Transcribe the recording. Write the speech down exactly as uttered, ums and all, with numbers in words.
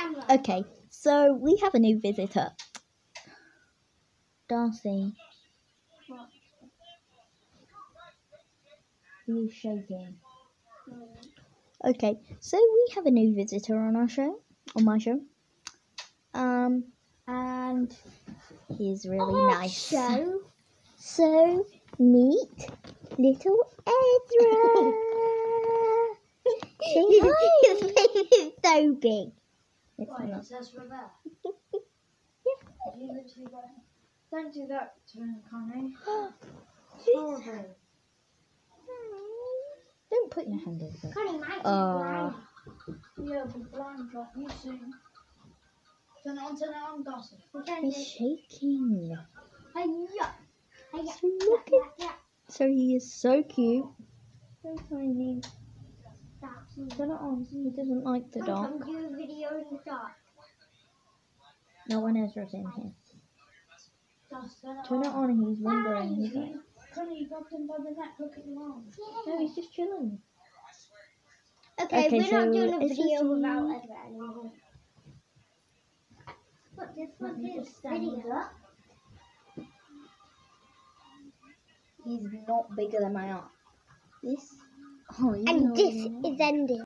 camera. Okay, so we have a new visitor. Darcy. What? Are you shaking? No. Okay, so we have a new visitor on our show, on my show. Um, and he's really Oh, nice. show. So meet little Ezra. Say hi. His face is so big. It's Why, not. is Ezra there? Have you literally got him? Don't do that to him, Connie. It's horrible. Don't put your hand over it. Connie might be Uh, blind. Yeah, but blind drop you soon. Turn it on, turn it on, Darcy. We can He's do- shaking. Hiya. Hiya. So look Yeah, at. yeah, So he is so cute. So tiny. yeah. Turn it on. He doesn't like the Come, dark. come do a video in the dark. No one Ezra's in here. Darcy, turn it Turn on. it on and he's wondering. He's You- like, Connie, you grabbed him by the neck, look at your arms. no, he's just chilling. Okay, Okay, we're so not doing a it's video just- without Ezra anymore. But this Let one me is just stand video. up. He's not bigger than my arm. This. Oh, you know And what this I mean. is ending.